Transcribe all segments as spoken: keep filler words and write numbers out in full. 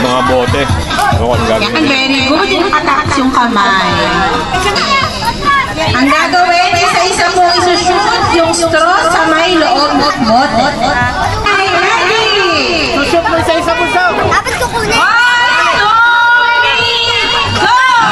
mga bote. Ano kung gagawin? Yan, very good. Nakataas yung kamay. Ang gagawin, isa-isa mo isushoot yung straw sa may loob ng bote. Okay, ready? Sushoot mo isa-isa po siya. Dapat kukunin. One, two, three, go!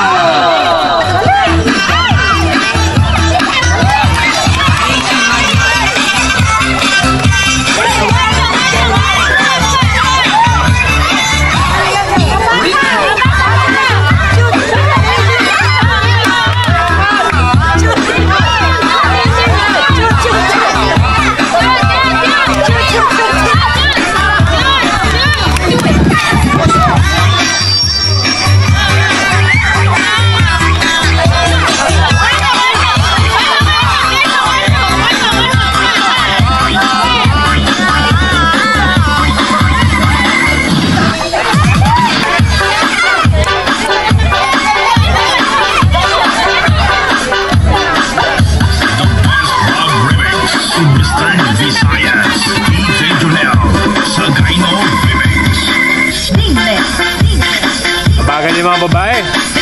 Bagal yung mga babae.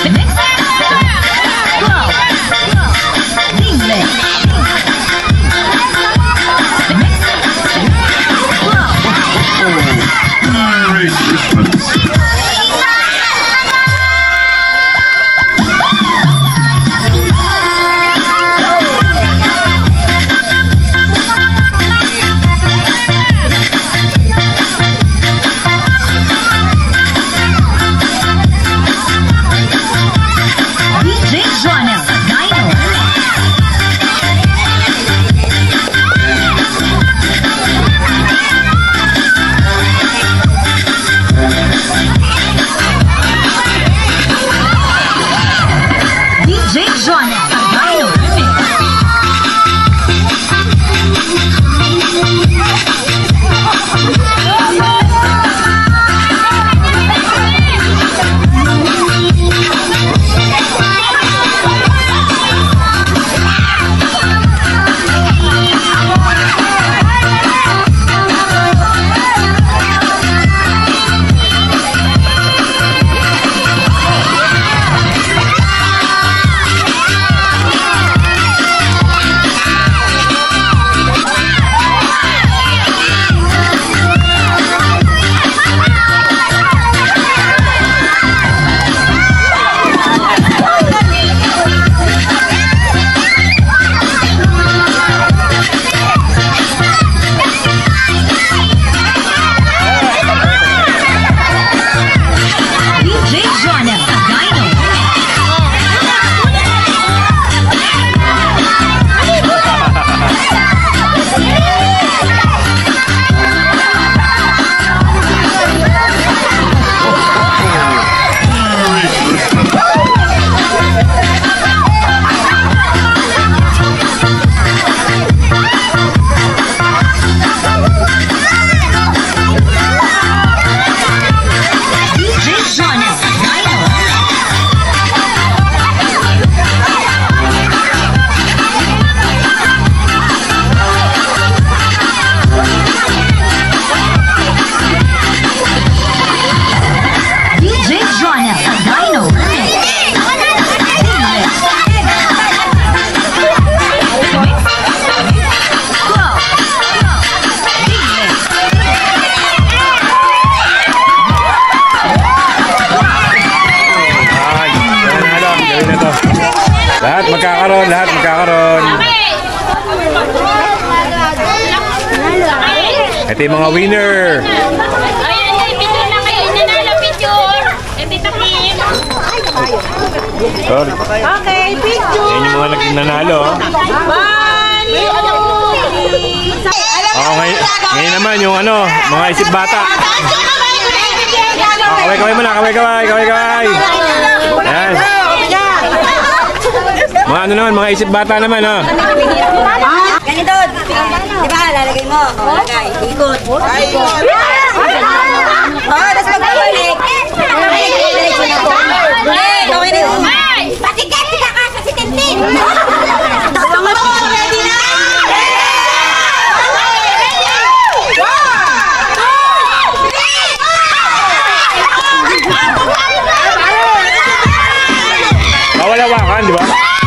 Lahat magkakaroon, lahat magkakaroon. Ito yung mga winner. Ayan, picture na kayo. Nanalo picture. Eh, Tita Kim. Sorry. Okay, picture. Yan yung mga nanalo. One, two, three. Oh, ngayon, ngayon naman yung ano, mga isip bata. Oh, kaway-kaway mo na, kaway-kaway, kaway-kaway. Yan. Mga ano naman, mga isip bata naman, oh. Ganito. Di ba, lalagay mo. Lalagay. Ikot. Ikot. Oh, tapos magbalik. Pati kati ka ka sa si Tintin. Ready na! Palakpakan, di ba?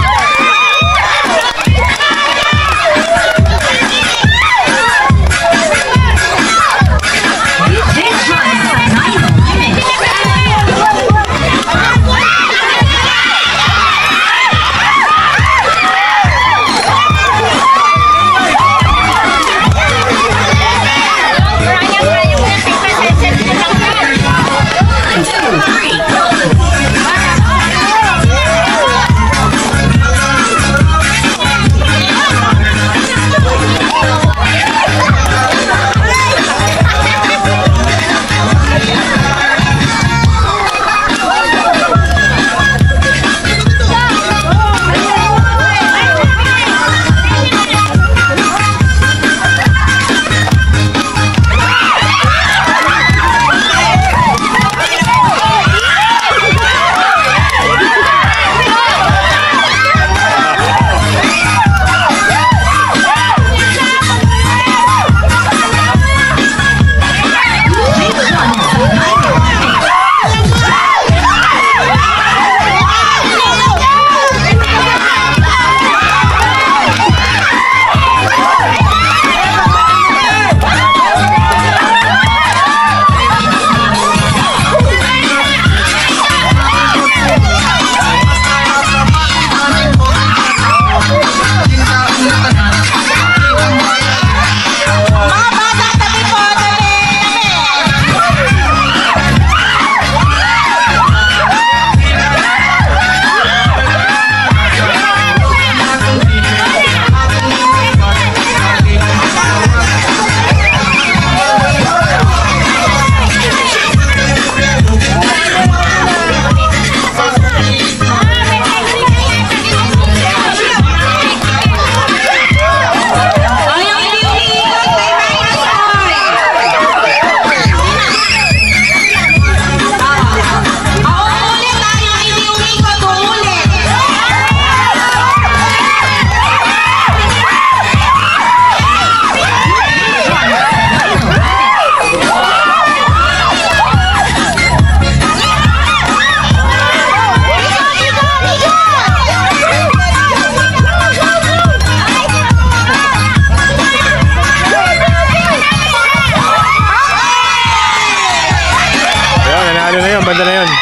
Banda na yun.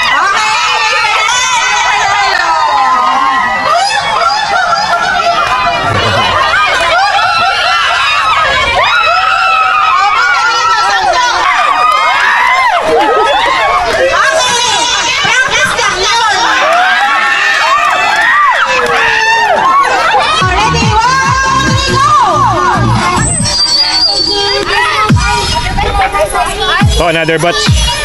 Oh, another batch.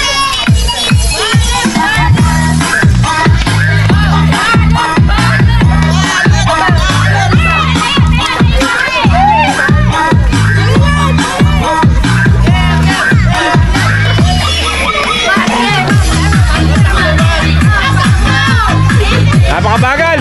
Napakabagal!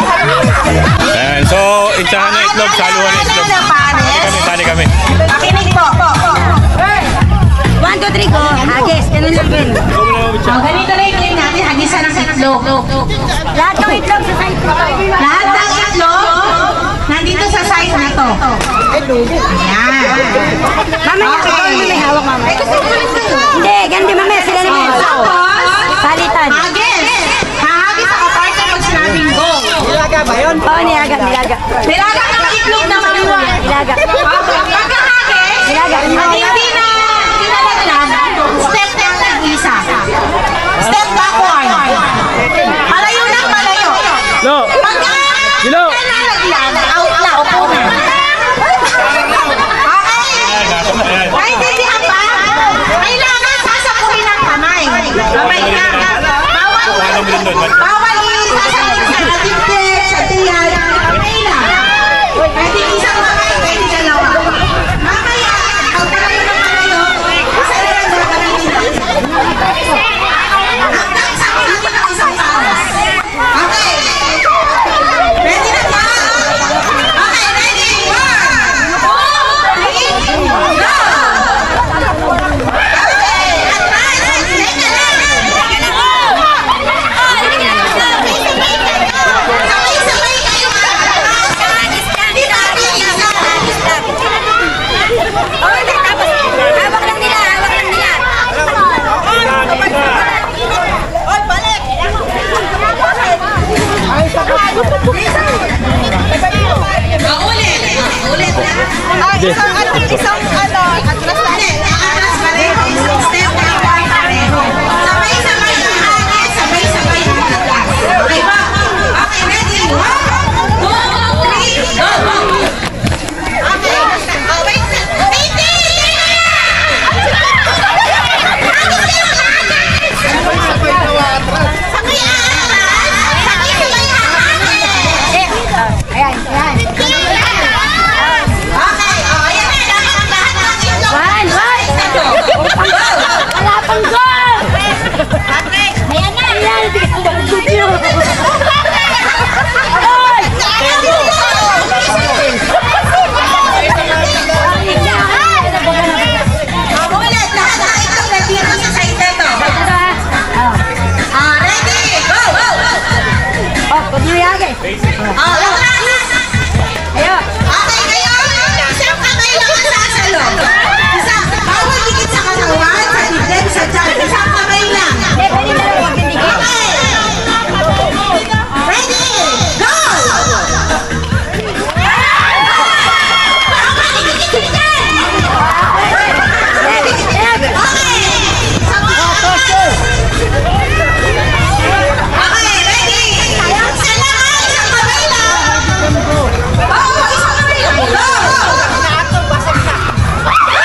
Itsahan na itlog, saluhan na itlog. Tani kami, tani kami. Michael. Oh, ganito na yung game natin, hagisan ng itlog. Lahat ng itlog sa side ko. Lahat ng itlog, nandito sa side na to. Ayan. Mamaya, Okay. ikaw may hawak mamaya. Hindi, ganun din mamaya. Sila naman. Tapos, Salitan. hagis. Hahagis ako part pag sinabing go. Ilaga ba yun? Oo, nilaga, nilaga. Nilaga ng itlog na maliwan. Nilaga. Pagkahagis, Nilaga. hindi na, hindi na laglag. Step na ang isa. Step backward. Palayo na, palayo. Lo! Pagka, Gilo! nalaglag, out na, upo na. Okay? Naintindihan ba? Kailangan sasapuhin ang kamay. Kamay ka. Bawal, bawal isasapuhin sa ating sa tiyan. Kamay lang. Pwede isang kamay, pwede dalawa. Mamaya, pag palayo na palayo, isa na lang gagamitin. Hanggang sa kulito ng isang oras. Okay. Ready na ba? Okay, ready? One, two, three, go! Hawak lang nila, hawak lang nila. Ulit! Ulit na! Isang ano, isang ano, atras na. Ulit! Atras pareho, isang step na pareho. Sabay-sabay ang hangin, sabay-sabay ang atras. Okay ba? Okay, ready? One, two, three, go! Okay. Oh, wait. Wait, Ayan, ayan. okay, oh, ayan na. Dapat ang lahat ng itlog. One, one. Wala pang goal. Ayan na. Ayan, bigas ang bakit nyo. Oy! Ulit, lahat ng itlog nandito sa side na to. Ah, ready? Go! Oh, pag niyagay. Ah, lahat. Ayun. Okay, ngayon, isang kamay lang ang sasalong. Isa, bawal dikit sa katawan, sa dibdib, sa tiyan. Isang kamay lang. Hindi, pwede na lang magkindikit. Okay. Ready? Go! Bawal dikit sa tiyan. Okay. Okay, ready? Isa lang, isang kamay lang. Oh, isang kamay lang. Go!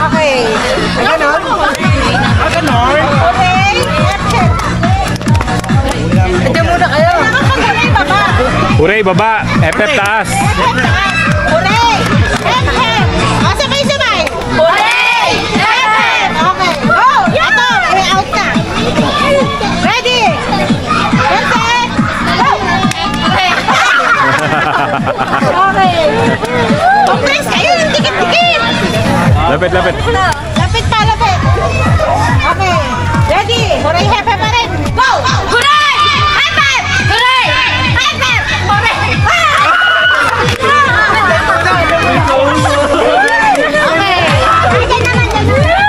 Okay. Ganon? Ganon. Okay. Ito muna kayo. Hooray, baba. Hooray, baba. F F taas. Hooray. F F. O, sabay-sabay. Hooray. F F. Okay. Go. Ito, may out na. Ready. F F. Go. Okay. Compress kayo yung dikit-dikit. Lapit, lapit. Lapit pa, lapit. Okay. Ready. Hooray, F F pa rin. Go. Hooray! F F! Hooray! F F! Hooray! Okay. Ayan naman yan.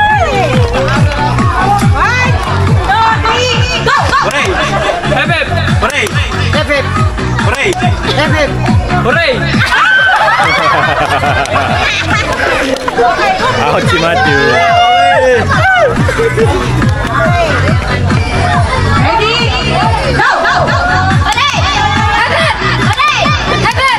One, two, three, go! Hooray! F F! Hooray! F F! Hooray! F F! Hooray! Out si Matthew. Ready? Go! Go! Hooray! F F! Hooray! F F!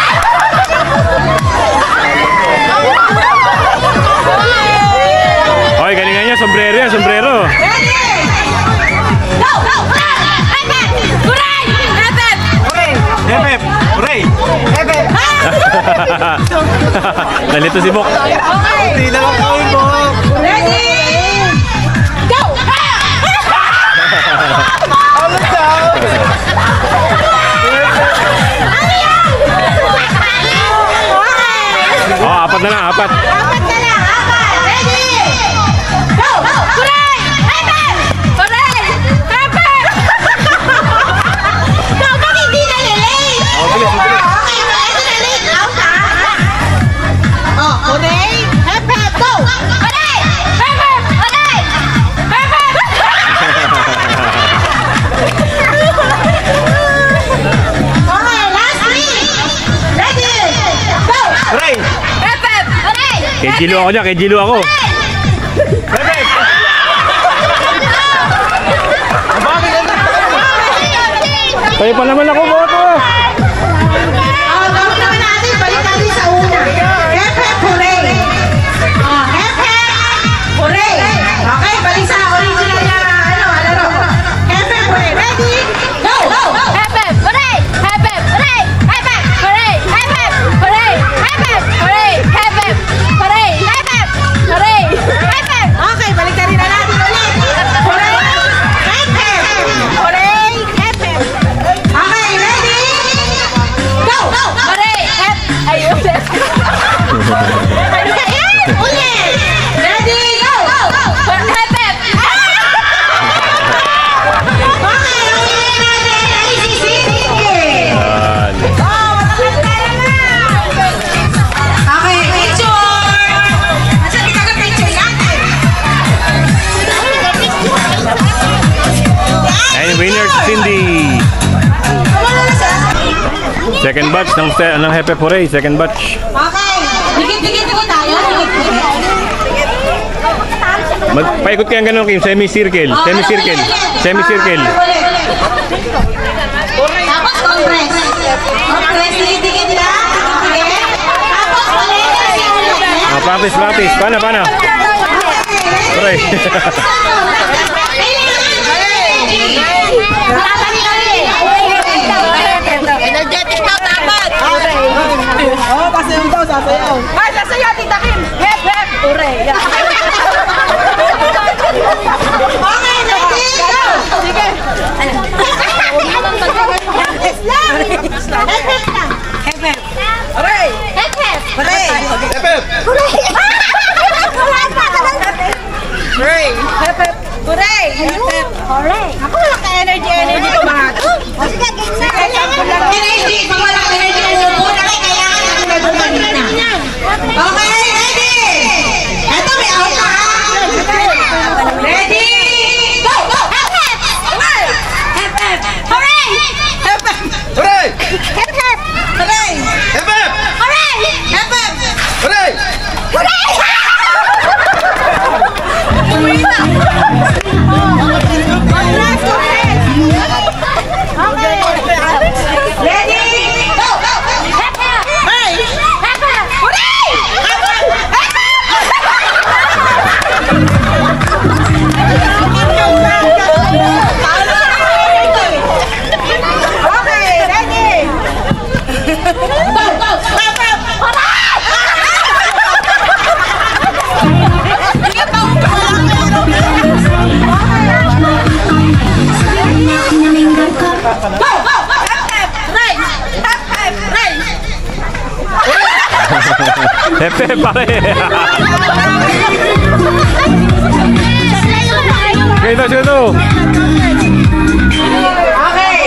Hoy, galingan niya. Sombrero yan, sombrero. Ready? Go! Go! F F! Hooray! F F! F F! Hooray! F F! Nalito si Bok. Okay. Hindi na lang kawin mo! Ready? Go! Ano daw? Oh, apat na lang, apat. Apat na lang, apat. Ready? Go! Go! Hooray! F F! Hooray! F F! Go! Bakit hindi nalilate? Oh, bilis, bilis. Okay, ito na late. Out ha? Oh, hooray! F F, go! Hooray! F F! Hooray! F F! Okay, last three. Ready? Go! Hooray! F F! Hooray! Kay Gilo ako dyan, kay Gilo ako. F F! Kaya pa naman ako, boto. Oh, gawin naman natin. Balik natin sa una. F F, hooray! Oh, F F, hooray! Okay, balik sa original na ano, laro. F F, hooray. Ready? Go! Go! F F! Hooray! F F! Hooray! F F! Hooray! F F! Hooray! F F! Hooray! F F! Hooray! F F! Hooray! F F! Okay, balik na rin na natin ulit. Hooray! F F! Hooray! F F! Okay, ready? Go! Go! Hooray! F! Ayun! Ano ka yan? Ulit! Ready? Go! Go! F F! Okay, ulit natin. Easy, easy. Yan. Oh, makakantara na. Okay, picture! Asan ka na picture natin? And winner si Cindy. Second batch ng, ng F F Hooray. Second batch. Okay, dikit-dikit po tayo. Magpaikot kayang ganun, Kim. Semi-circle. Semi-circle. Semi-circle. Tapos compress. Compress, dikit-dikit lang. Okay. Tapos ulit. Ah, practice, practice. Paano, paano? Hooray. Energetic daw dapat! Oo, sasayaw daw, sasayaw. Ay, sasayaw, Tita Kim. Hep, hep. Hooray! Okay, ready? Go. Sige. Hep, hep lang. Hooray! F F! Hooray! F F! Hooray! Hep, hep. Hooray! Hep, hep. Hooray! Ako wala ka energy, energy ko mga. Sige, Sige, energy. Pag wala ka energy, muna kayo kaya ka na nagulog na. Okay, ready? Ito, may out na. Ready? Go! Go! F F! Hep, hep. Hooray! Hep, hep. Hooray! F F! Hooray! F F! Hooray! Hep, hep. Hooray! Hooray! Okay. Ready? Go! Go! F F! Hep hep pare. Okay, ito, sige ito. Okay.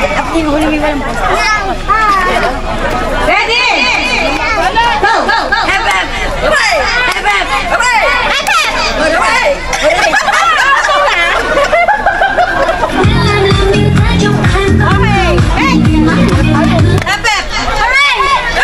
Ready? Go! Go! Hep hep. Hooray! Hep hep. Hooray! Hep hep. Hooray! Hooray! Okay. Hey. Hep hep. Hooray!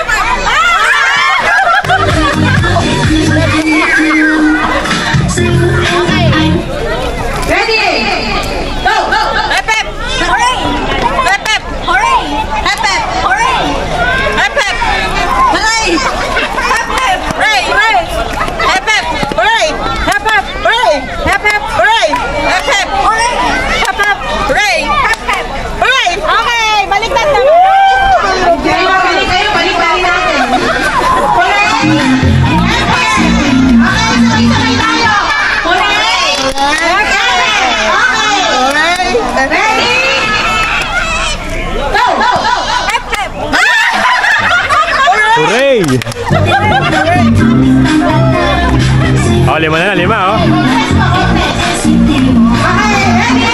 Ready? Go! Go! Hep hep. Hooray! Hep hep. Hooray! Hep hep. Hooray! Hep hep. Hooray! Hep hep. Hooray! Hooray! Hep hep. Hooray! Hep hep. Hooray! Hep hep. Hooray! Hep hep. Hooray! Hep hep. Hooray! Hep hep. Hooray! Okay, baliktad naman. Okay, balik kayo, balik-balik natin. Hooray! Okay, sabay-sabay tayo. Hooray! Okay. Ready? Go! Go! Go! Hep hep. Hooray! Oh, lima na, lima oh. Okay, ready?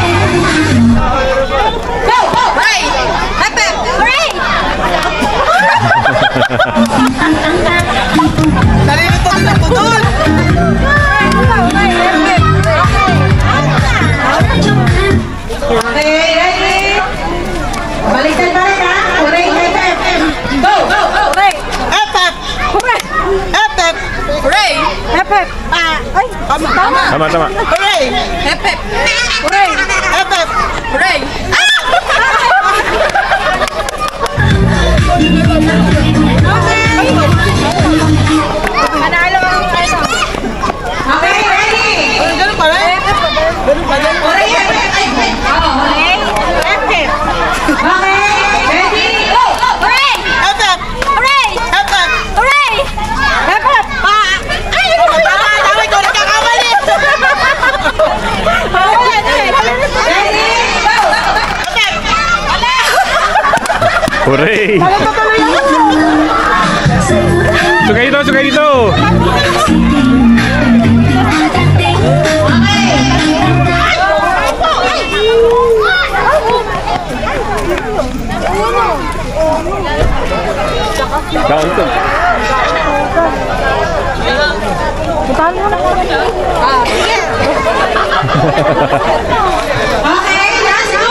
Go! Go! Hooray! Hep hep. Hooray! Nalilito na po doon. Okay, ready? Baliktad pa rin ha? Hooray! Hep, hep. Go! Go! Go! Hooray! Hep hep. Hooray! Hep hep. Hooray! Hep hep. Ah, ay, tama. Tama. Tama, tama. Hooray! Hep hep. Hooray! Hep hep. Hooray! Manalo ang ano. Okay, ready? Ganun pala. Ganun pala. Hooray! Hep, hep. Ay, ay. Oo, hooray! Hep, hep. Okay, ready? Go! Go! Hooray! Hep hep. Hooray! Hep hep. Hooray! Hep hep. Ah, ay, tama. Tama ko nagkakamali. Ready? Go! Hep hep. Hooray! Sugay dito, sugay dito. Down to. Okay, let's go!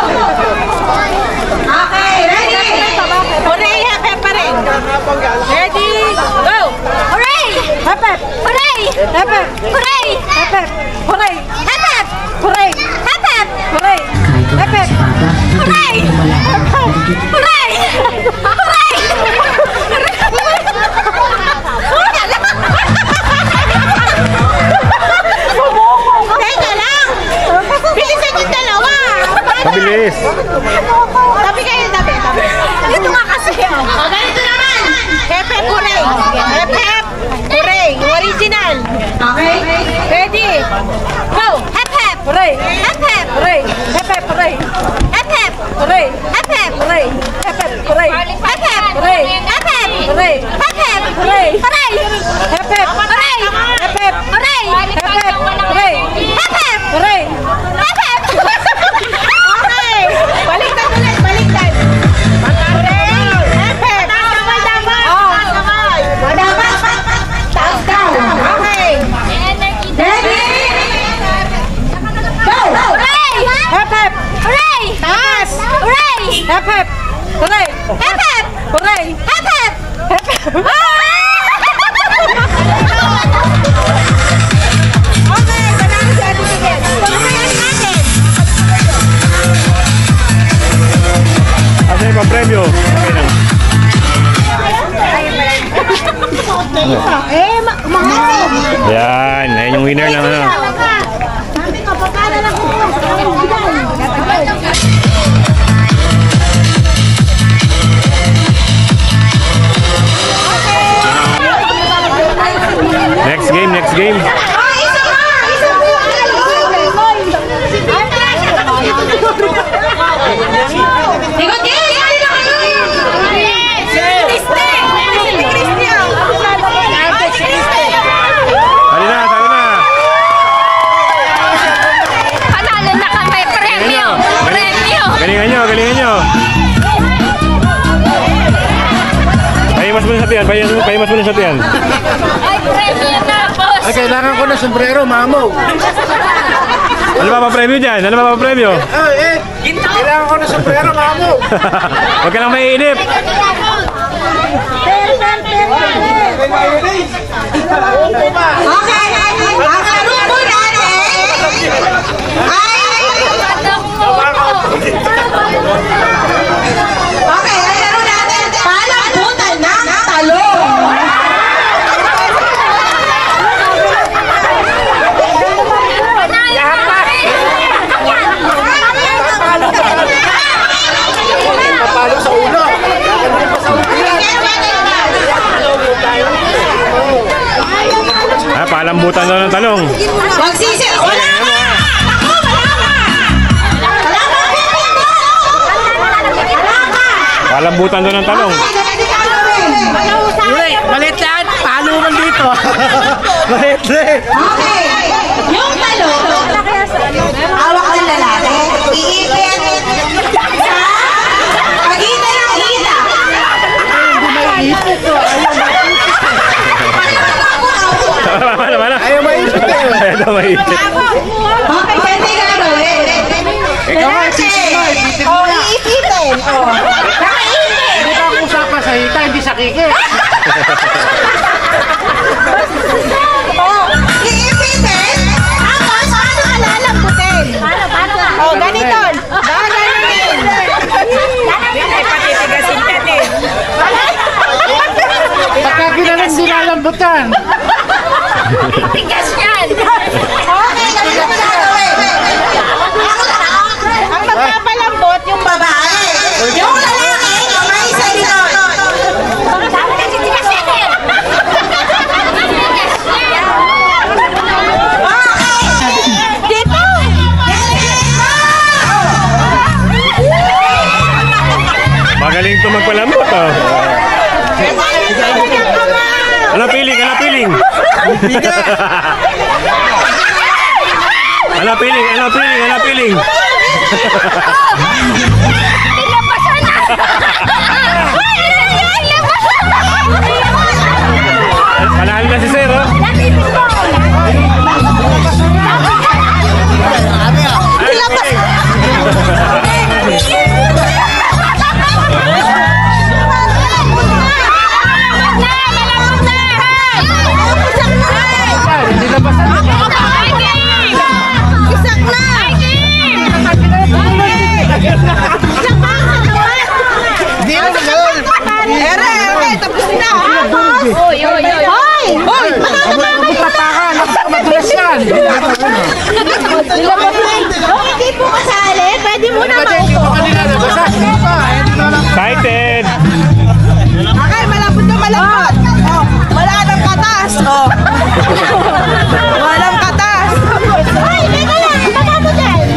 Okay, ready? Hooray! Hep hep pa rin. Ready? Go! Hooray! Hep hep. Hooray! Hep hep. Hooray! Hep hep. Hooray! Hep hep! Hooray! Hep hep! Hooray! Hep hep. Hooray! Hooray! Hooray! Teka lang! Bilisan yung dalawa! Mabilis. Tabi kayo, tabi, tabi. Dito nga kasi. O, ganito naman. Hep hep hooray. Hep hep hooray. Original. Okay? Ready? Go! Hep hep! Hooray! Hep hep! Hooray! Hep hep hooray! Hep hep! Hooray! Hep hep! Hooray! Hep hep hooray! Hep hep! Hooray! Hep hep! Hooray! Hep hep! Hooray! Hooray! Hep hep! Hooray! Hep hep! Hooray! Hep hep! Hooray! Hep hep! Hooray! Hep hep! Okay! Baliktad ulit! Baliktad! Hooray! Hep hep! Oh! Dapat, taas down. Okay! Ready? Go! Hooray! Hep hep! Hooray! Taas! Hooray! Hep hep! Hooray! Hep hep! Hooray! Hep hep! Hep hep! Okay, banana si Ate Miguel. Tumayan natin. Asa yung pang-premyo? Okay lang. Eh, ma mahal. Yan, ayun yung winner ng ano. Sabi ko, papala lang ko. Next game, next game. Oh, isa pa! Isa pa! Ikot, yes! Dali na kayo! Christy! Christy! mo na sa tiyan. Pahimas pahimas mo na sa tiyan. Ay, premium na, boss. Ay, kailangan ko na sombrero, mamo. Ano ba pa premyo dyan? Ano ba pa premyo? Ay, eh, kailangan ko na sombrero, mamo. Huwag ka lang maiinip. Okay, ang karupo natin ay... Okay, ang laro natin, palambutan ng talong. Papalo sa ulo. Ah, palambutan daw ng talong. Magsisi... Wala ka! Ako, wala ka! Wala ka! Wala ka! Palambutan daw ng talong. Okay, ganito gagawin. Uli, malit yan. Palo man dito. Malit rin. Okay, yung talong, hawak ng lalaki, iipit sa pagitan ng hila. Hindi may ipit to. Ano, ano? Ayaw maipit eh. Ayaw maipit. Okay, ganito gagawin. Lalaki, o iipitin, o. Nakaipit. Hindi ba usapan sa hita, hindi sa kike. Oh, iipitin. Tapos, paano ka lalambutin? Paano, paano ka? Oh, ganito. Gaganunin. Pagka ginalang nilalambutan. Tigas yan. Okay, ganito mo gagawin. Ang magpapalambot yung babae. Yung lalaki, kamay sa likod. Tama na, tigas yan eh. Tigas yan. Dito! Magaling to magpalambot, oh. Ano piling? Ano piling? Ano piling? Ano piling? Ano piling? Nilabasan na. Ay, nilabasan na. Panalo na si Sir, oh. Lamipin mo. Ere, ere, tapos na. Oy, oy, oy. Hoy! Hoy! Patakan, madulas yan. Kung hindi po kasali, pwede mo na Hindi maupo. mo kanila nabasan. Excited! Okay, malapot na malapot. Oh, wala nang katas. Oh. Walang katas. Ay, teka lang. Baka mo dyan.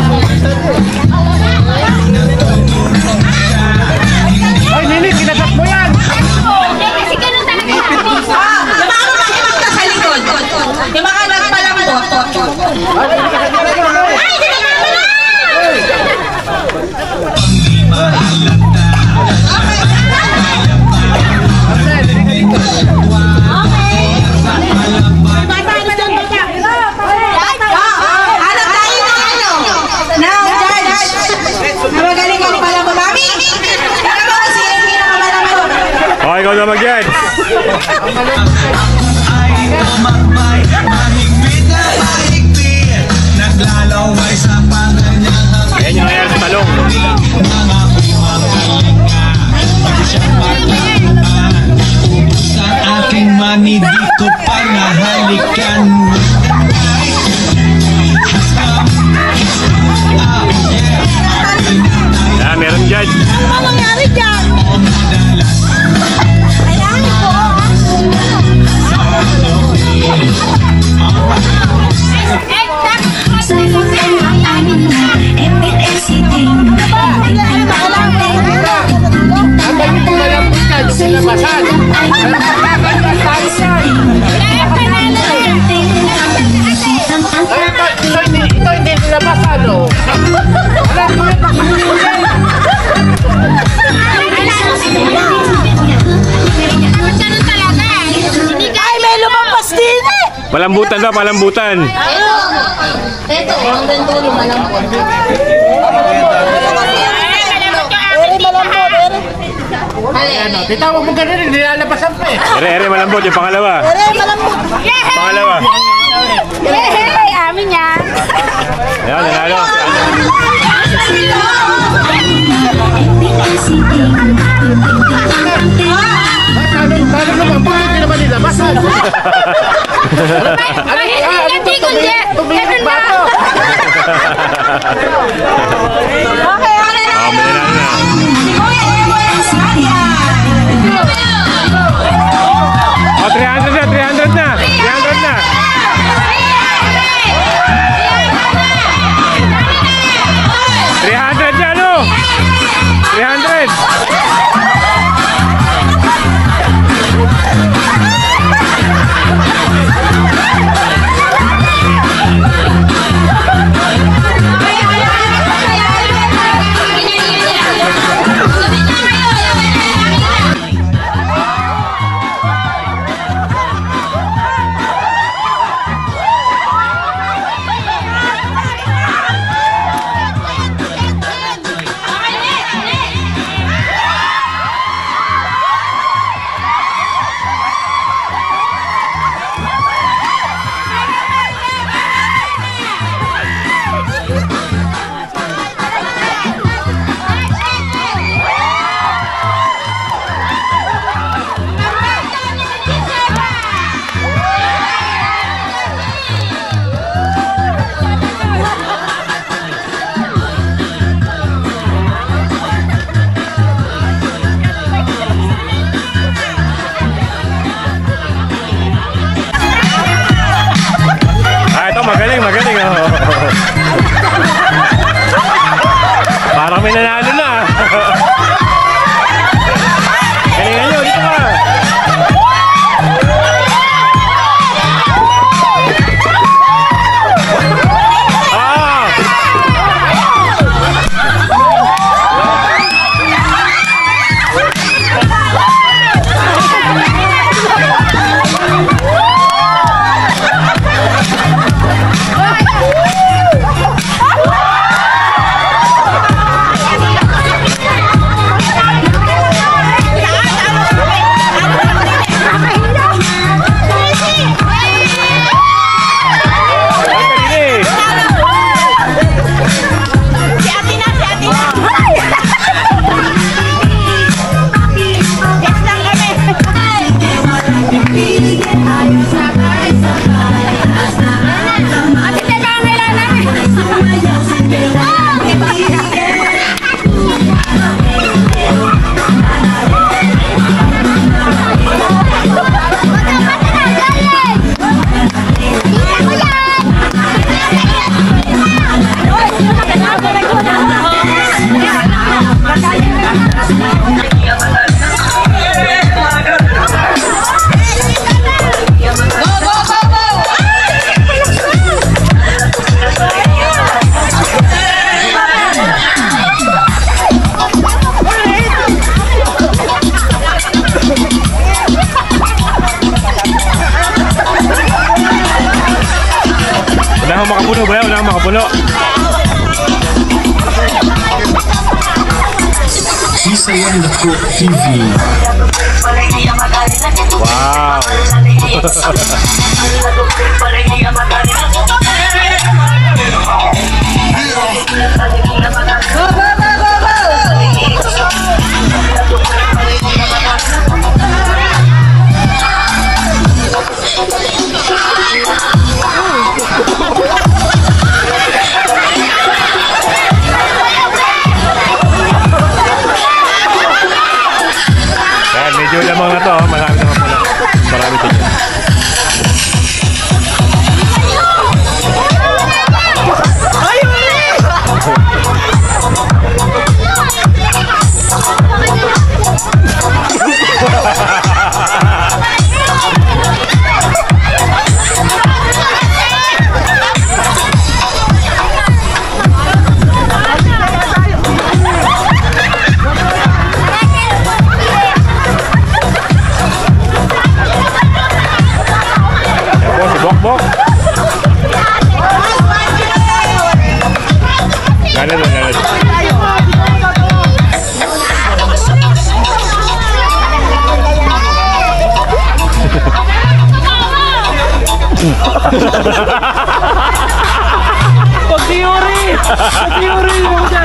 Ay, Nini, kinagat mo yan. Eh, kasi ganun talaga. Ah, yung mga makakimag na sa likod. Yung mga nagpalambot. Ay, dali na mo na. Hanap tayo ng ano? Ng judge. Na magaling ang palambot. Mami! Tingnan mo kung sino yung pinakamalambot. Oh, ikaw na mag-judge. Yan yung nangyari sa talong. Aking mani dito pa nahalikan mo. Ah, meron judge. Ano nangyari dyan? Kailangan ko. Eh, tak. Ang dami kong malambot ka, yung nilabasan. Ang pagkakan na tayo yan. Ay, ito, ito, hindi- ito hindi nilabasan, oh. Wala ko yun. Palambutan ba? Palambutan. Ito. Ito. Ang ganito yung malambot. Ano, titawag mo ganun, nilalabasan pa eh. Ere, ere, malambot. Yung pangalawa. Pangalawa. Hey, amin yan. Ayan, nanalo. Sabi, sabi naman, bakit hindi naman nilabasan? Hindi ko niya. Ganun na. Okay, okay na. Oh, may nanalo na. Oh, three hundred na, three hundred na. three hundred na. three hundred yan, no? three hundred. Magaling, magaling. Oh. Parang may nanalo na. Galingan nyo, dito ka. Ah! Wala akong makapuno ba? Wala akong makapuno. Isayan Lako T V. Wow. Yan, medyo lamang na to. Marami naman pala. Marami to dyan. Pag-theory! Pag-theory mo dyan!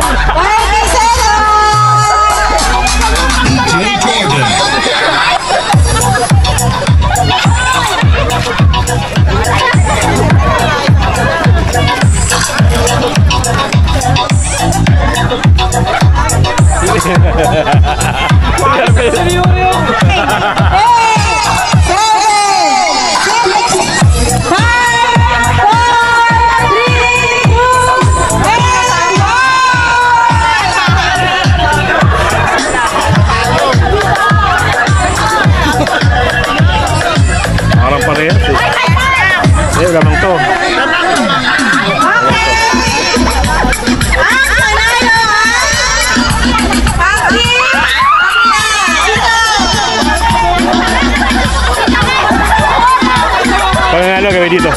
Parang parehas eh. Eh, lamang to. Panalo gawin dito.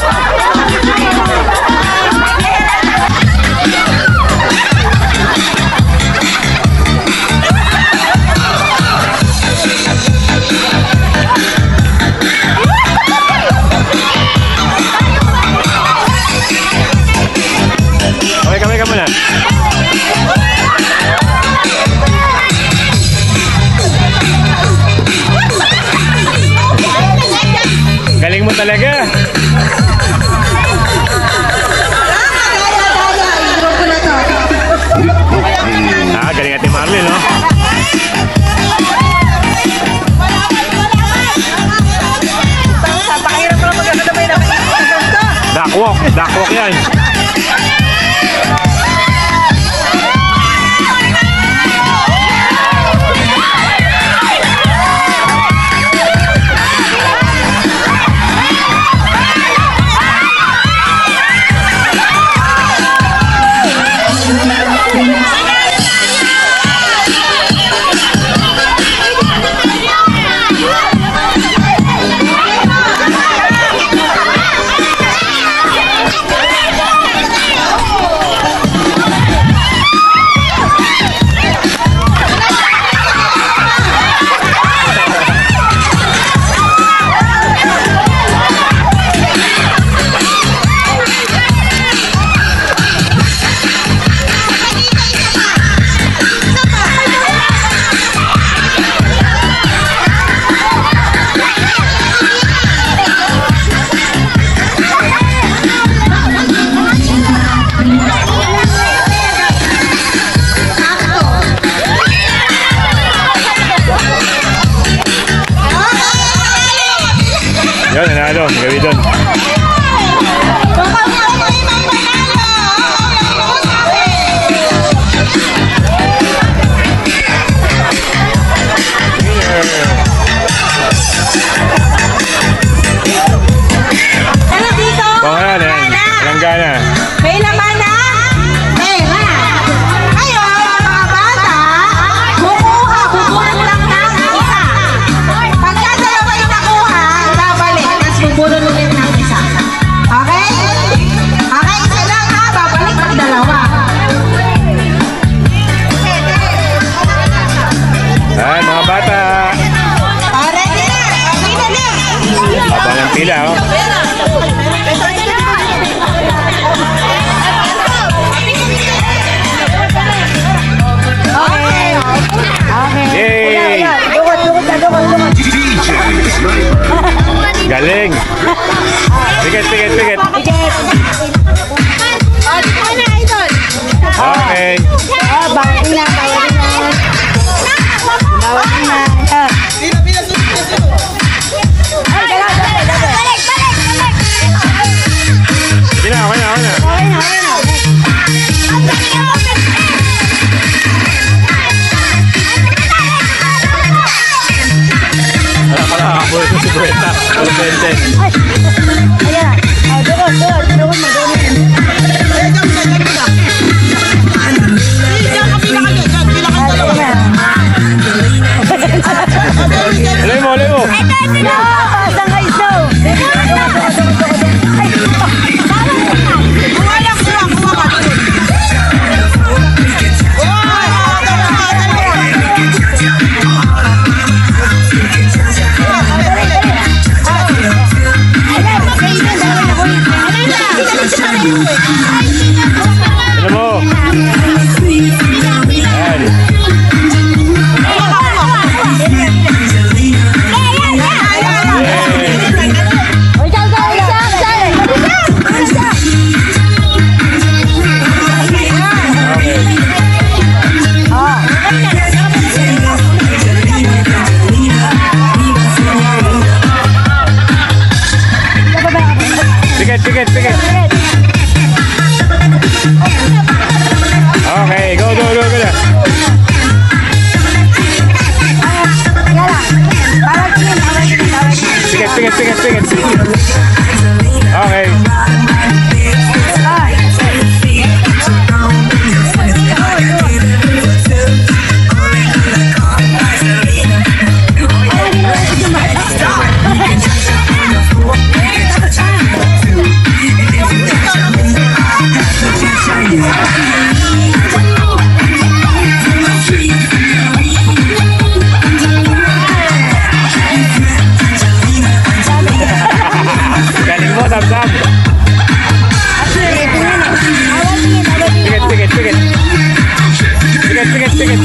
Kamay, kamay ka muna. Galing mo talaga. Ah, galing natin Marlene, no? Duckwalk, duckwalk yan. Yun, nanalo. Gawin doon. Ano dito? Pangalan yan. Langgana. May laman na pera. Ngayon, mga bata, kukuha, bubunot lang ng isa. Pagka dalawa yung nakuha, babalik, tapos bubunot ulit ng isa. Okay? Okay, isa lang ha, babalik ng dalawa. Ayan, mga bata. Ah, ready na, ready na na. Abang ang pila, oh. Okay. Okay. Yay! Galing! Pikit, pikit, pikit. Okay. Sige na, okay na, okay na. Wala pala ako ito si Brenda. Wala bente. Alay mo, alay mo. Pikit, pikit, pikit. Okay, go, go, go, go na. Pikit, pikit, pikit, pikit. Okay. Galing mo, Sam-Sam. Pikit, pikit, pikit. Pikit, pikit, pikit.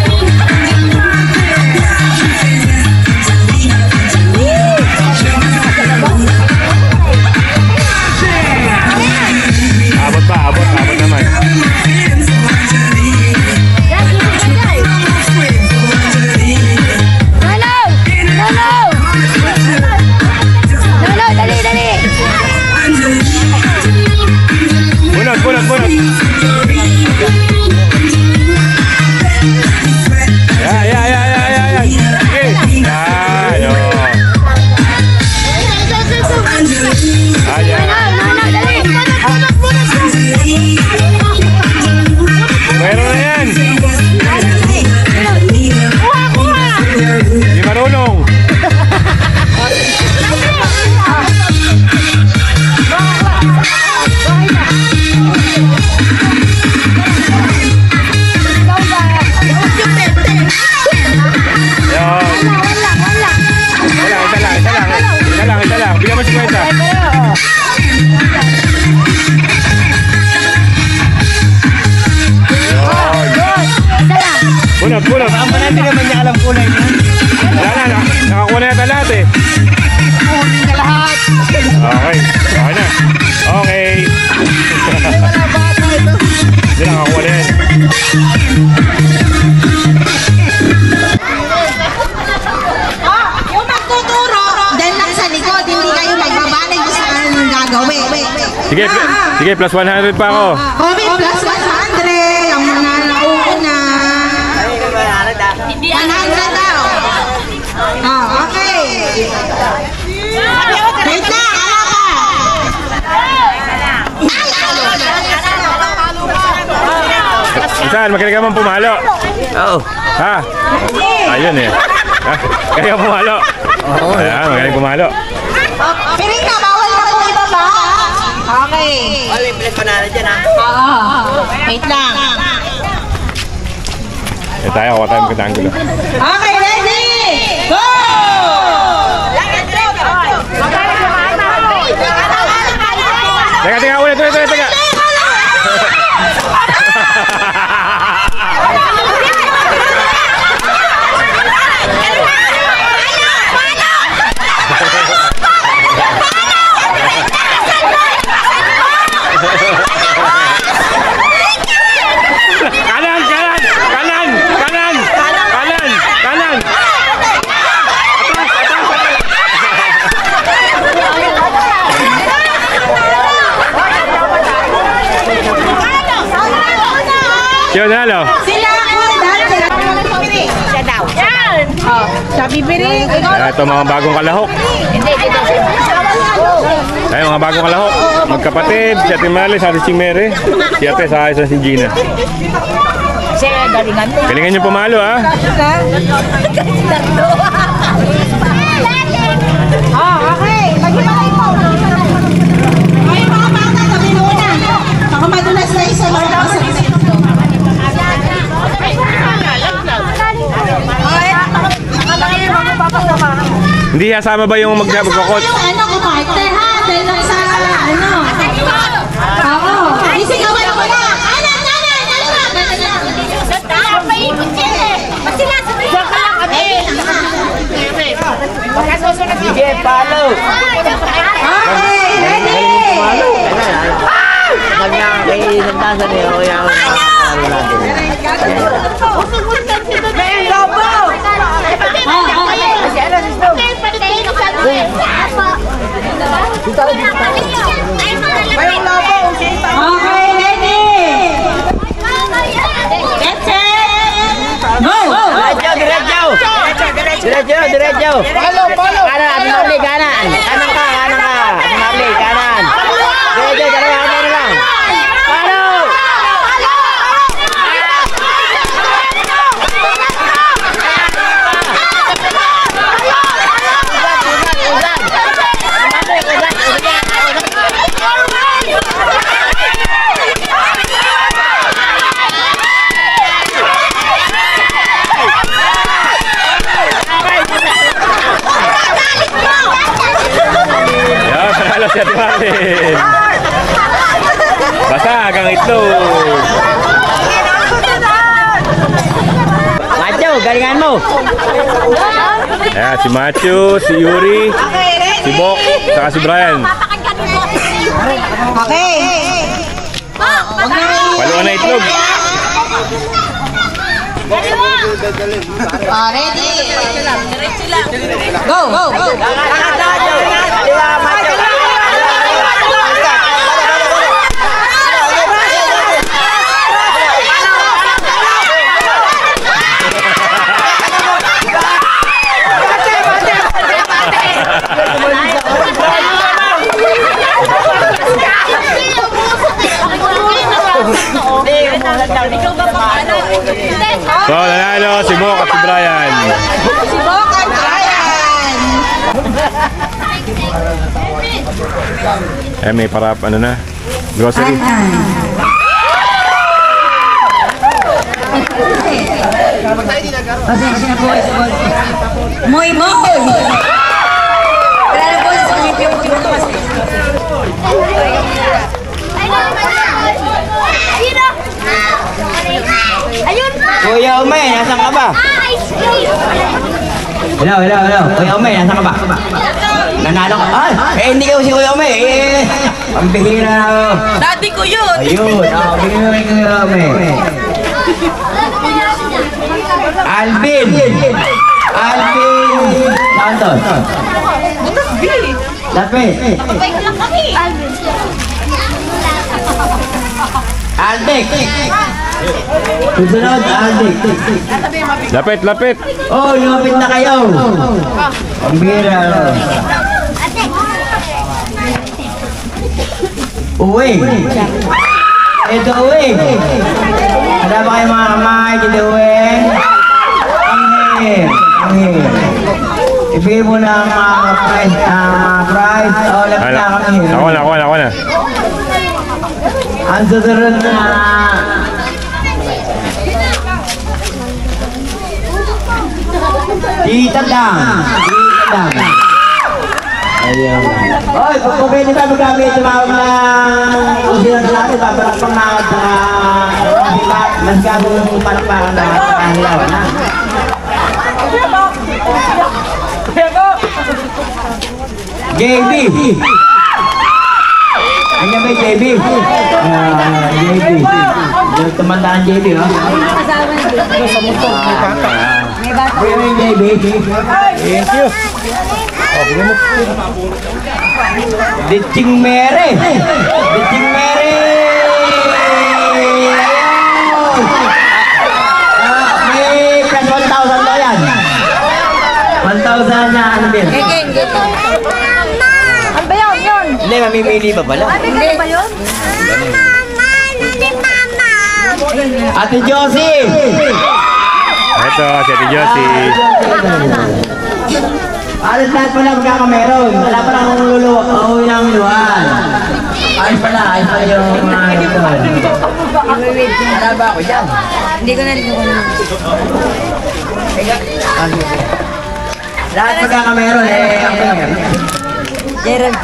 Abot pa, abot, abot naman. Bunot, bunot, bunot. Ya, ya, ya, ya, ya, ya. Okay. Yan, o. Ayan. Meron na yan. Hindi marunong. Bigyan mo si Kwenta. Bunot, bunot. Ang pala, hindi naman niya alam kulay niya. Wala na, nakakuha na yata lahat eh. Kunin ka lahat. Okay, okay na. Okay. Hindi na, nakakuha na yan. Yung magtuturo, dahil lang sa likod, hindi kayo magbabalay kung saan gagawin. Sige, sige, plus one hundred pa ako. Comment plus one hundred, ang mga nauuna. one hundred daw. Oh, okay. Wait na, ala ka. Saan, makinig ka man pumalo. Oo. Ha? Ayun eh. Ha? Kaya pumalo. Ayan, magaling pumalo. Piring na, bawal na po ibaba. Okay. Oh, may plate panalo dyan ha. Oo. Wait lang. Eh tayo, kuha tayo magkatanggulo. Okay, ready? Go! Teka, teka, ulit, ulit, ulit, teka. Kanan, kanan, kanan, kanan, kanan, kanan. Atas, atas, atas. Sino nalo? Sila ako dahil sila. Siya daw. Oh, sabi piring. Ah, ito mga bagong kalahok. Ay, mga bagong kalahok. Magkapatid, si Ate Mali, si Ate Chimere, si Ate sa ayos si Gina. Galingan niyo pumalo, ha? Oh, okay. Mag-ibigay po. Ay, mga bata, sabi muna. Baka madulas na isa mga basa. Hindi kasama ba yung mag-magkakot? Yung ano, kumarter ha. Dahil lang sa ano. Oo. Isigawan ko na. Anan, anan, anan. Sige, follow. Okay, ready? Kanya kay Santasan eh. O yan. Oh, okay. Follow, follow. Kanan, Ate Marley, kanan. Kanan ka, kanan ka. Ate Marley, kanan. Sige, sige, dalawa ka na lang. Follow! Yan, panalo si Ate Marlin. Basag ang itlog. Macho, galingan mo. Ayan, si Macho, si Yuri, si Bok, saka si Brian. Okay. Paluan na itlog. Ah, ready? Go! Go! Go! So, nanalo si Bok at si Brian. Si Bok at Brian. Eh, may parap, ano na, grocery. Moy Moy! Wala na po sa pangit yung pagbukas. Ayun! Kuya Umay, nasan ka ba? Hello, hello, hello. Kuya Umay, nasan ka ba? Nanalo ka? Ah, eh, hindi ka si Kuya Umay. Eh, ang bihira na ako. Daddy ko yun! Ayun, oh, bigyan mo yung Kuya Umay. Alvin! Alvin! Lanton. Lapit. Bike lang kami! Alvin. Aldik. Susunod, Aldik. Lapit, lapit. Oh, lumapit na kayo. Ang bihira. Uwi. Ito uwi. Ada ba kayo mga kamay? Dito uwi. Anghir. Anghir. Ibigay mo na ang mga prize. Mga prize. Oh, lapit na kami. Ako na, ako na, ako na. Ang susunod na. Tita Dang. Tita Dang. Ayun. Oy, kung kung pwede tayo magamit, tumawag na kung sino na natin, papalakpang na mas gagawin yung palakpakan na kahilaw na. J B. Ano ba yung J B? Ah, J B. Yung tumandaan J B, ha? Kuya mo yung J B. Thank you. Ditching Mary. Ditching Mary. Ayun. Ah, may plus one thousand daw yan. one thousand na ano din? Ano ba yun? Yun? Hindi, mamimili pa pala. Hindi ba yun? Ate Josie. Ito, si Ate Josie. Alas lahat pala magkakameron. Wala pa lang kung lulu. Uuwi ng luwan. Ayos pala, ayos pala yung mga ito. Wala ba ako dyan? Hindi ko na rin ako naman. Lahat magkakameron eh. Ang meron. Gerald.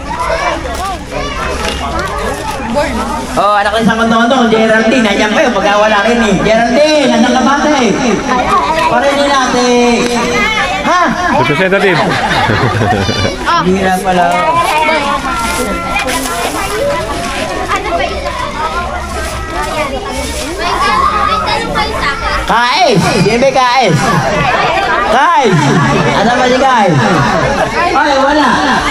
Oh, anak ng isang kontong-kontong, Geraldine, nandiyan kayo, pagkawala rin eh. Geraldine, nandiyan ka ba ate? Parinig natin. Ha? Representative. Hira pala. Kais! Sino ba Kais? Kais! Ano ba si Kais? Ay, wala.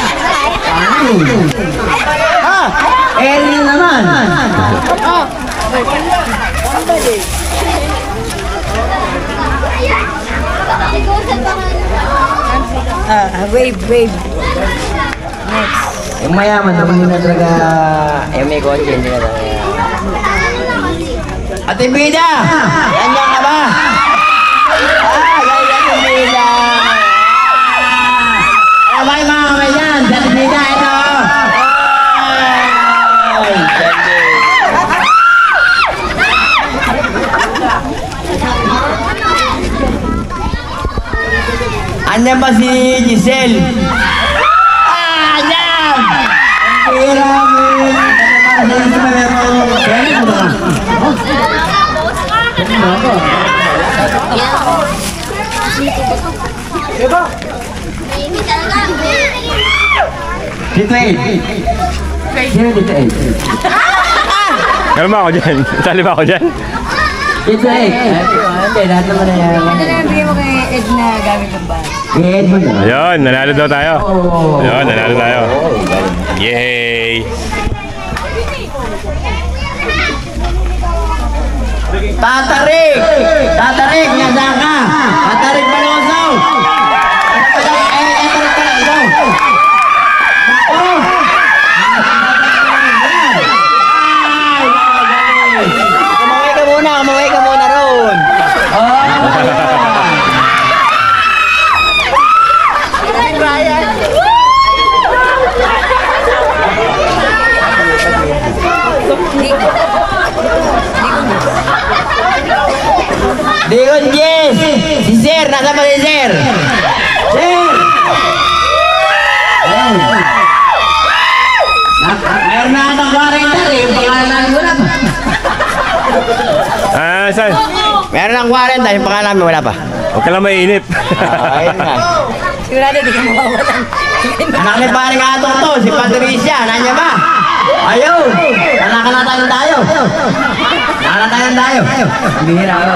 Ha? Erin naman. Ah, wave, wave. Yung mayaman, tapos hindi na talaga, yung may kotse, hindi na talaga. Ate Bida! Nandiyan ka ba? Ah, ganyan Ate Bida! Ano ba yung mga kamay dyan? Ate Bida, ito! Andiyan ba si Giselle? Ah, andiyan! Ang pira mo! Dito eh! Sino dito eh? Kalma ako dyan. Sali ba ako dyan? Dito eh! Hindi, lahat naman na yan. Ano lang bigyan mo kay Ed na gamit ng bag? Ed mo na. Ayun, nanalo daw tayo. Ayun, nanalo tayo. Yay! Tatarik! Tatarik! Nasaan ka? Tatarik Baloso! Eh, eh, tarik ka lang. Ikaw! Ako! Kumaway ka muna! Kumaway ka muna roon! Oh! Digon Jess! Si Sir! Nasa ba si Sir? Sir! Ayun! Meron na atang warranty rin. Pangalan mo na pa. Ah, saan? Meron ng warranty. Yung pangalan namin wala pa. Huwag ka lang mainip. Ayun nga. Sigurado di ka mawawalan. Anak ni paring atong to. Si Patricia. Nandiyan ba? Ayun! Anak na tayo tayo. Anak na tayo tayo. Bihira ko.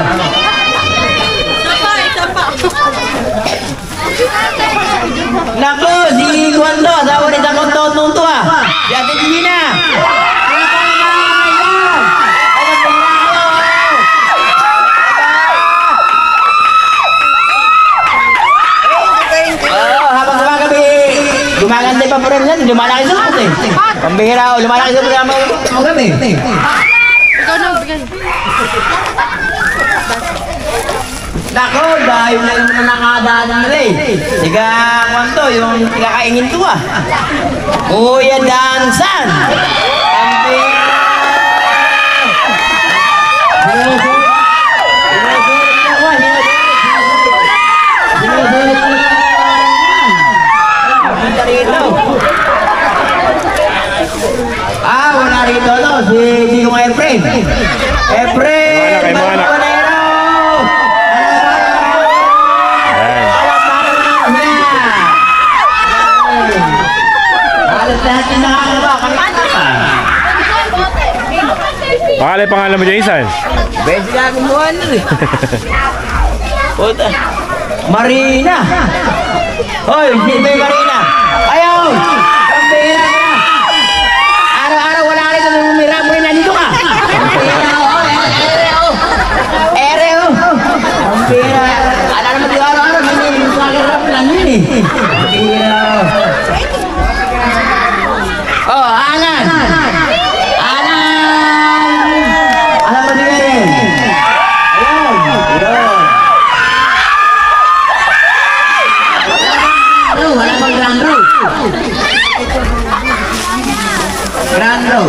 Naku, si Kwando, asawa ni Takot Totong to ah. Si Ate Gina. Oh, habang gumagabi, gumaganda pa po rin yan. Lumalaki sa puto eh. Pambihira ko, lumalaki sa puto mo gabi. Ikaw na, bigyan. Nako, dahil na yung nakadaan nila eh. Tiga, kwanto, yung tikakaingin to ah. Kuya Dansan! Pambira! Sinusulit ako, sinusulit ko na. Punta rito. Ah, wala rito no, si Digong Efren. Efren! Mga anak, mga anak. Lahat yung nakakaba, kami pa. Pangalay pangalan mo dyan, Isan? Besi na kumuha na rin. Puta. Marina. Hoy, si May Marina. Ayaw! Pambira ka na. Araw-araw wala ka rito nung umira mo na dito ka. Pambira ako. Ere o. Pambira. Ala naman di araw-araw. Hindi yung sakirap lang yun eh. Pambira o. Oh, Alan! Alan! Alam mo din rin? Ayun! Ayun! Wala bang Grand Row? Grand Row!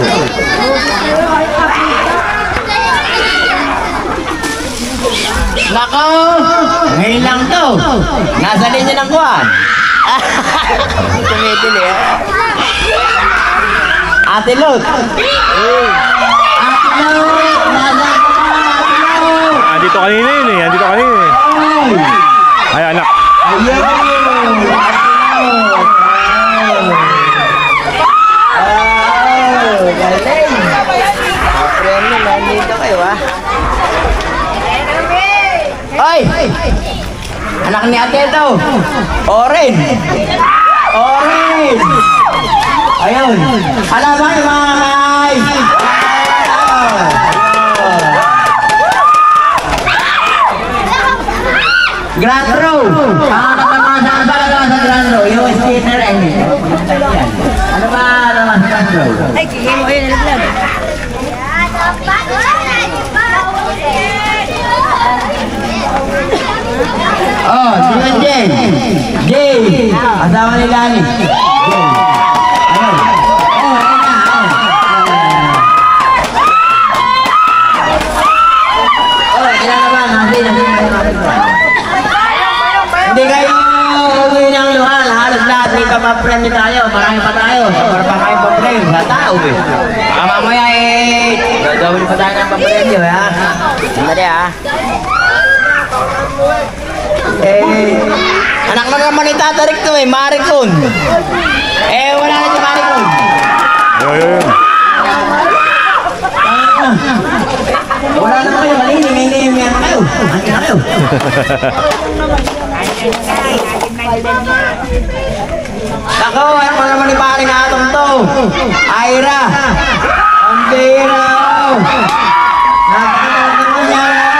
Nako! Ngayon lang to! Nasa linya ng kuwan! Tumitili eh! Ate Lot! Ate Lot! Nasa ka! Ate Lot! Andito kanina yun eh. Andito kanina eh. Ay, anak. Ayun! Ate Lot! Oh! Galing! Apremyo, nandito kayo ah! Oy! Anak ni ate ito! Oren! Oren! Ayun! Alam mo yung mga kamay! Grand Row! Ang naman mga saan sa Grand Ay, kaya mo yun nalaglag. Oh, sino Jay? Jay! Asawa ni Lani. Jay. Ano? Oh, ayun na. Oh. Oh, ilan na ba? Nasi, nasi, nasi. Hindi kayo uwi ng luhan. Halos lahat may papapremyo tayo. Marami pa tayo. Para pa kayo papremyo. Sa tao eh. Baka mamaya eh. Gagawin pa tayo ng papremyo ha. Sandali ha. Eh, anak na naman ni Tata Rick to eh, Maricon. Eh, wala na si Maricon. Yo, yo, yo. Wala na kayo, malini, may name yan kayo. Ano na kayo? Ako, ano naman ni Paring Atong to? Ira. Ang bira. Nakakatawa naman niya.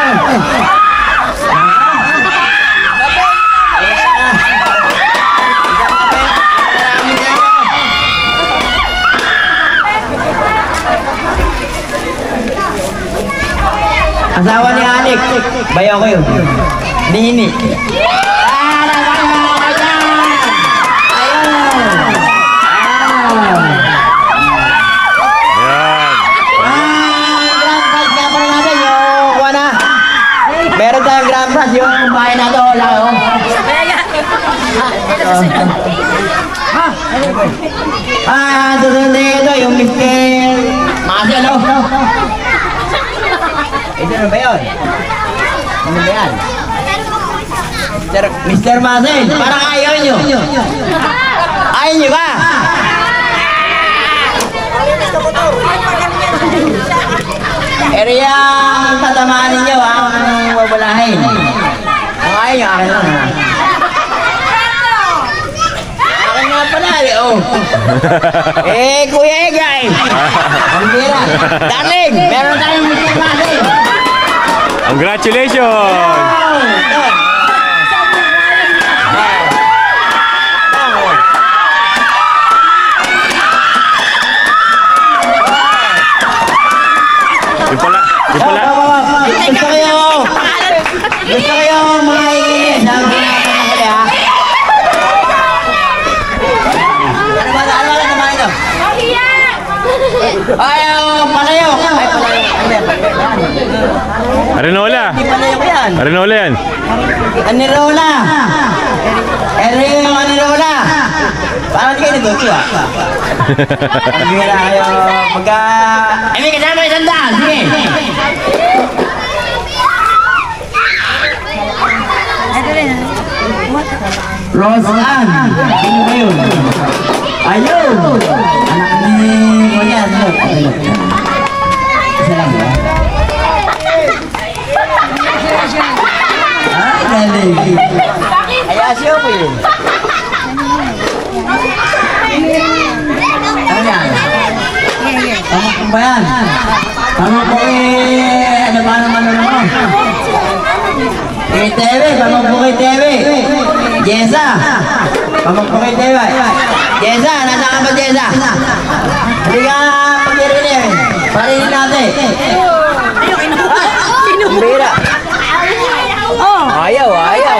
Asawa ni Anik, bayaw ko yun. Nini. Ah, nagkakawa ka dyan! Ayun! Yan. Ah, grand prize nga pala natin yung kuha na. Meron tayong grand prize yung bahay na to. Wala ko. Ah, susunod ito yung mister Marcel, no? Ito na ba yun? Ano ba yan? mister mister Marcel, parang ayaw nyo. Ayaw nyo ba? Area ang tatamaan ninyo, ang wawalahin. Ang ayaw nyo, akin lang. Akin nga pala, eh, oh. Eh, Kuya Ega, eh. Ang bira. Darling, meron tayong mister Marcel. Congratulations! Yung pala, yung pala. Gusto kayo, gusto kayo mga ingin. Sabi ko natin ang huli, ha? Ano ba, ano ba naman ito? Ayaw, palayo. Ay, palayo. Arenola. Hindi palayo ko yan. Arenola yan. Anirola. Ere yung Anirola. Parang kayo nag-uto, ha? Ang bira kayo. Pagka... Ay, may kasama isang daan. Sige. Roseanne. Sino ba yun? Ayun. Anak ni... Kuya. Isa lang ba? Ah, galing. Ay, asyo po yun. Ano yan? Tama ba yan? Tama po eh... Ano ba naman ano naman? Kay Tewe, tama po kay Tewe. Jessa. Tama po kay Tewe. Jessa, nasa ka ba Jessa? Hindi ka pag-irin eh. Parinin natin. Ang bira. Ayaw, ayaw.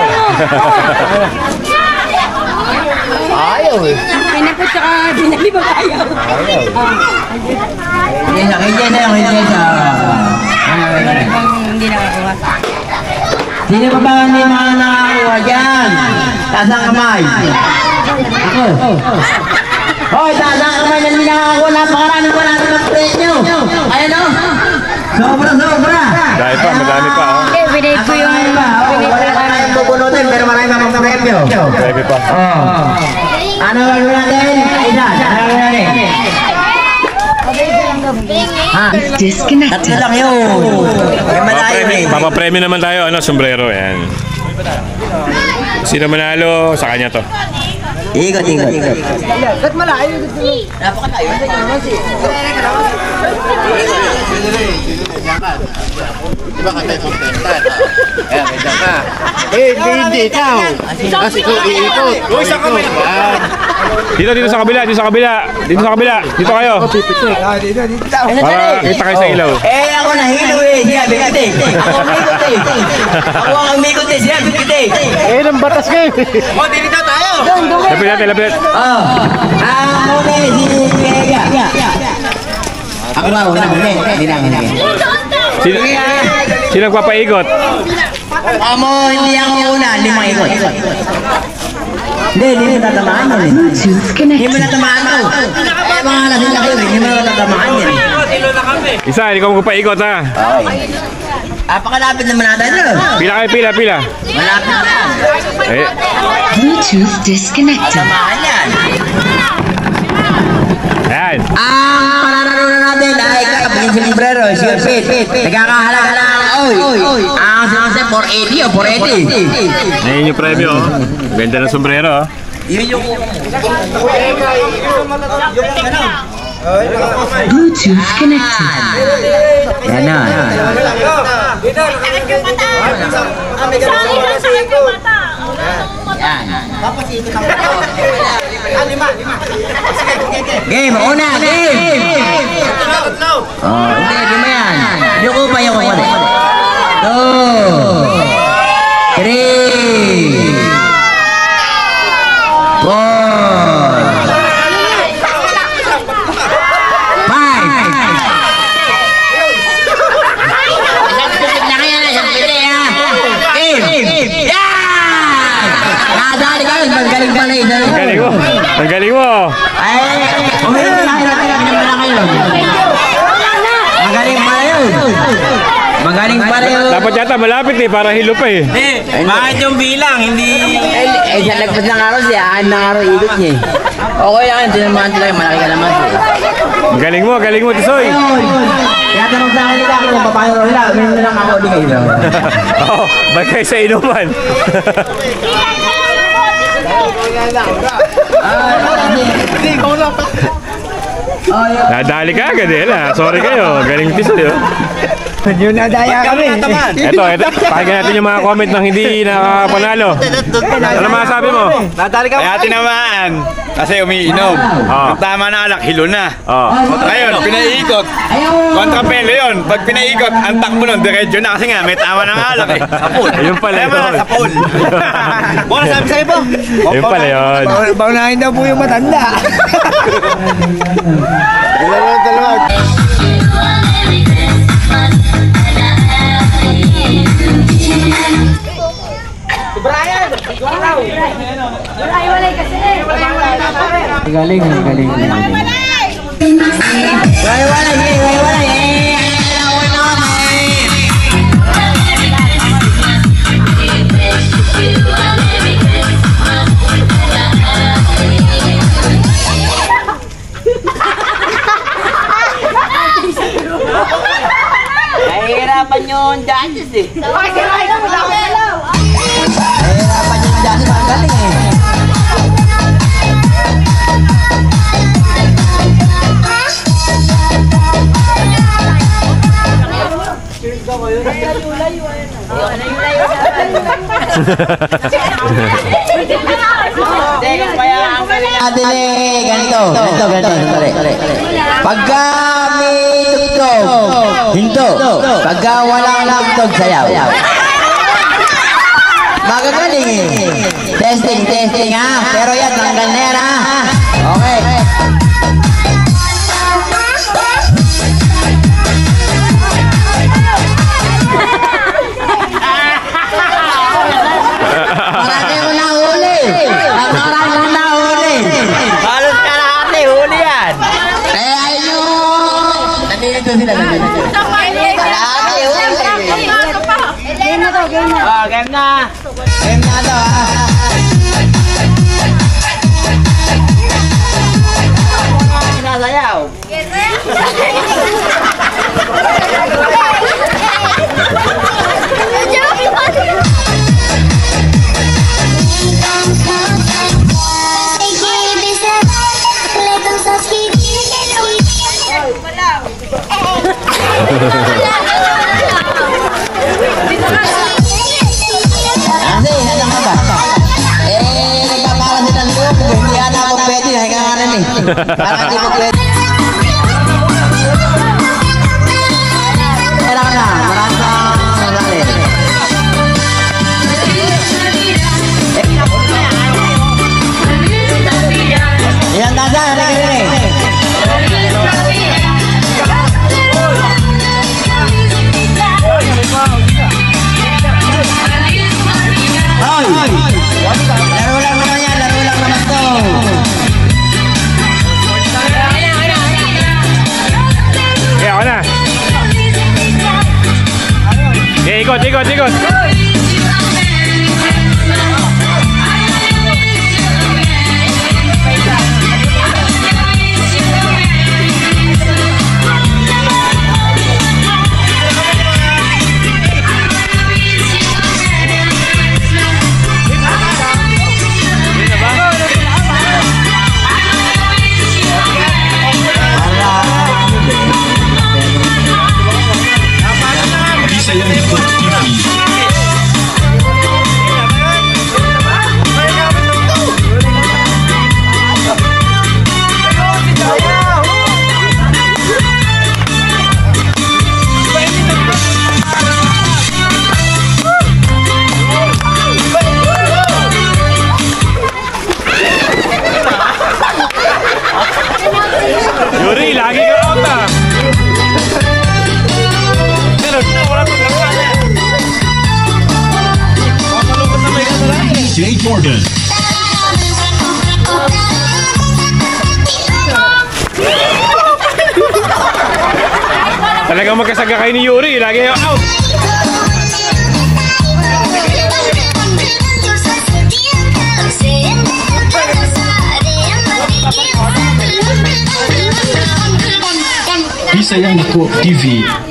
Ayaw eh. Pinakot saka binali ba ayaw? Ayaw. Jessa, kay Jessa yung kay Jessa. Hindi nakakuha. Sino pa ba hindi mga nakakuha dyan? Taas ang kamay. Ako. Hoy, taas ang kamay na hindi nakakuha. Napakarami pa natin ang premyo. Ayan o. Sobra, sobra. Dahil pa, madami pa. Oh. Eh, binay ko yung... Wala pa tayong bubunutin pero marami pa mga premyo. Dahil pa. Oh. Ano gagawin natin? Isa, ano gagawin natin? Ha? Tatlo lang yun. May malayo eh. Papapremyo naman tayo, ano, sombrero, yan. Sino manalo, sa kanya to. Ikot, ikot. Ba't malayo? Napakalayo. Di ba kami kontentan? Eh, kaya ka. Eh, hindi ikaw. Kasi kung iikot. Uy, sa kamay. Dito, dito sa kabila, dito sa kabila. Dito sa kabila. Dito kayo. Para kita kayo sa ilaw. Eh, ako nahilo eh. Sinabi kita eh. Ako ang mikot eh. Ako ang mikot eh. Sinabi kita eh. Eh, nang batas kayo. Oh, dito tayo. Lapit natin, lapit. Oh. Ako eh, si Vega. Ako ba, una ko eh. Hindi na, hindi na. Sino, sino nagpapaikot? Amo, hindi ako una. Limang ikot. Hindi, hindi mo tatamaan mo eh. Hindi mo natamaan mo. Eh, mga lasing laki yun. Hindi mo tatamaan yan. Isa, hindi ko magpapaikot ha. Apakalapit naman natin no? Pila kayo, pila, pila. Malapit na yan. Eh, Bluetooth disconnected. Tamaan yan. ayan. Ang palalaro na natin ay kakapagin si Librero, si Pit. Nagkakahala-hala na, oy. Ang sinasay, four eighty o four eighty. Ngayon yung premyo. Oh. Ganda ng sombrero. Oh. Yun yung... Bluetooth connected. Yan na. Game, una, game! Oh, hindi, lima yan. Yuko pa, yuko pa. Two, three, four, five. Game! Yan! Nadali ka, magaling pala yun. Ang galing mo. Ang galing mo. Ay, uminom na kayo, uminom na kayo. Magaling pala yun. Magaling pala yun. Dapat yata malapit eh, para hilo pa eh. Eh, bakit yung bilang? Hindi... Eh, sa lagpas ng araw siya, aan ng araw ikot niya eh. Okay lang, hindi naman talaga, malaki ka naman siya. Ang galing mo, ang galing mo, Tisoy. Kaya tanong sa akin nila kung papayo rin lang, uminom na lang ako, di kayo. Oo, balik kayo sa inuman. Hindi, ikaw lang. Nadali ka agad eh. La. Sorry kayo. Galing Tisoy. Oh. Yun nadaya kami. Ito, ito. Pakinggan natin yung mga comment ng hindi nakapanalo. Ano masasabi mo? Nadali ka. Kaya tinamaan. Kasi umiinom. Oh. Tama na alak, hilo na. Oh. Ngayon, pinaiikot. Kontrapelo yun. Pag pinaiikot, ang takbo nun, diretso na. Kasi nga, may tama ng alak eh. Sapul. Ayun pala Kaya yun. mga sapul. Wala sabi sa'yo po. Ayun pala yun. Baunahin daw po yung matanda. Dalawa, dalawa. Galing, galing. Wala, wala, wala, Nahihirapan yung judges eh. Nahihirapan yung judges. Ang galing eh. Adele, ganito, ganito, ganito, ganito. Pagka may tugtog, hinto. Pagka walang tugtog, sayaw. Magagaling eh. Testing, testing ha. Pero yan, tanggal na yan ha. Okay. Marami ko na huli. Marami ko na huli. Halos kalahati, huli yan. Eh, ayun. Nandito sila. Kalahati, huli. Game na to, game na. Oh, game na. Game na to, ha. Sinasayaw. Kasi, hanap ka ba? Eh, nagpapala si Tanto. Hindi hanap ako Parang hindi mo pwede. Kailangan na. Marami na magali. Ilan tanda? Halika rin eh. Hoy! Laro lang naman yan, laro lang naman to. Okay, ako na. Okay, ikot, ikot, ikot. Bisayang Ikot T V. Yuri, lagi ka out ah. D J Jordan. Talagang magkasaga kayo ni Yuri, lagi ka out. Bisayang Ikot T V.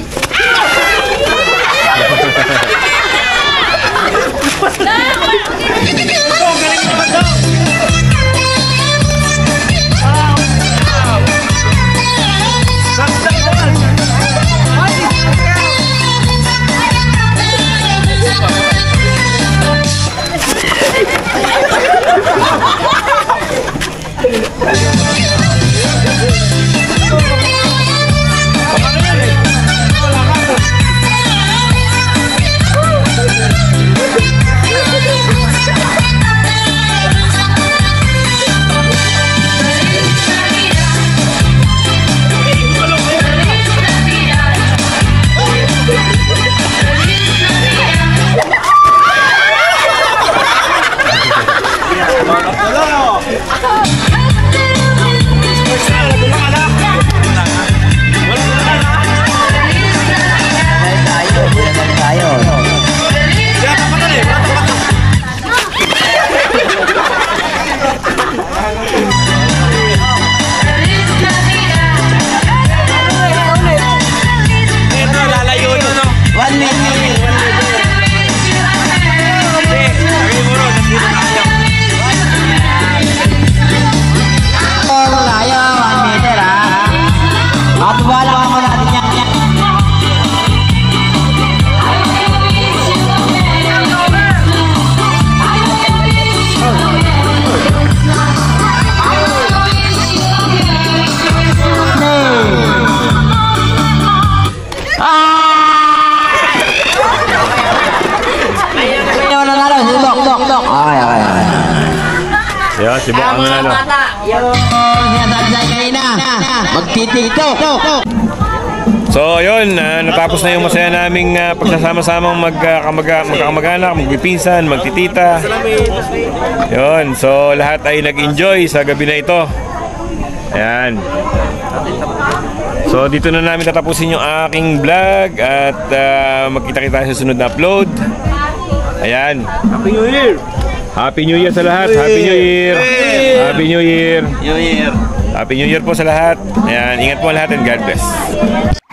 Yan, si Bok ang nanalo. Yung sinasabi sa kanina, magtitiktok. So yun, uh, natapos na yung masaya naming uh, pagsasama-samang magkakamaga, magkakamag-anak, magpipinsan, magtitita. Yun, so lahat ay nag-enjoy sa gabi na ito. Ayan. So dito na namin tatapusin yung aking vlog at uh, magkita-kita sa sunod na upload. Ayan. Happy New Year! Happy New Year sa lahat. Happy New Year. Happy New Year. New Year. Happy New Year po sa lahat. Ayan, ingat po lahat and God bless.